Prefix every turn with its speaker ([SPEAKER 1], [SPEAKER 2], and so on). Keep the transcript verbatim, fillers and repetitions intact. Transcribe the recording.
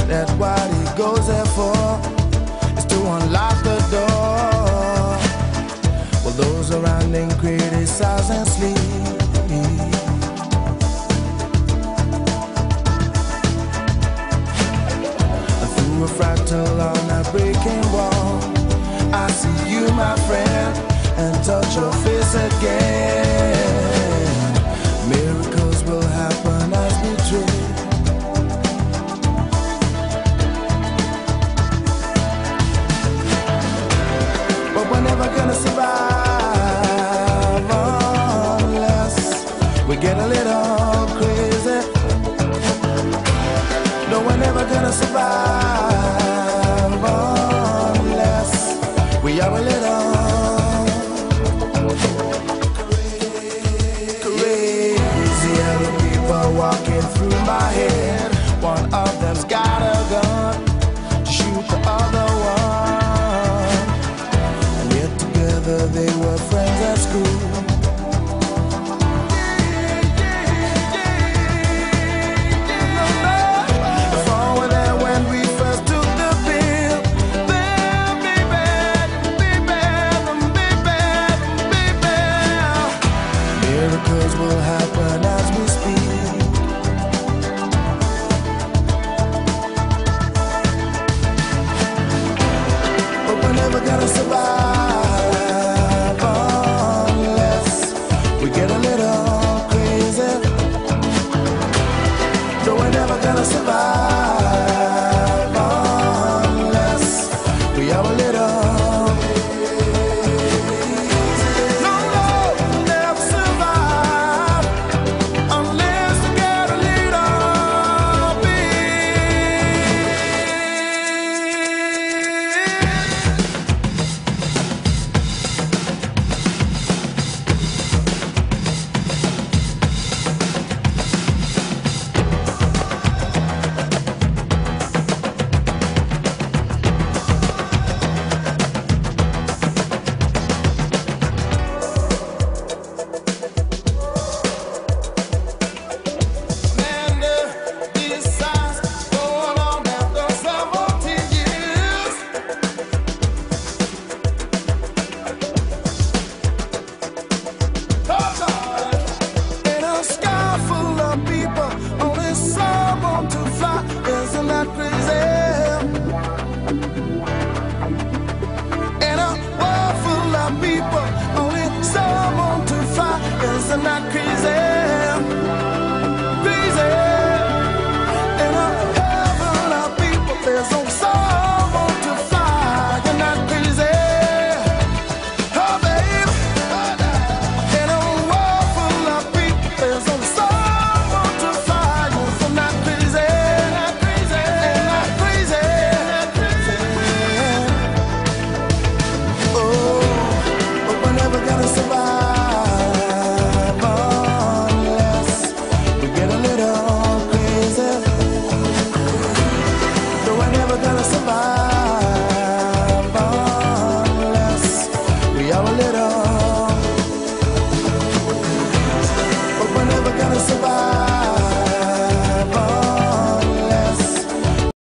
[SPEAKER 1] That what he goes there for is to unlock the door. Well, those around him criticize and sleep. Through a fractal on a breaking wall, I see you, my friend, and touch your face again. Miracles will happen as we dream. But we're never gonna survive unless we get a little crazy. No, we're never gonna survive unless we are a little crazy. Other people walking through my head. One of them's got a gun to shoot the other one. And yet together they were friends at school. Miracles will happen as we speak. But we're never gonna survive.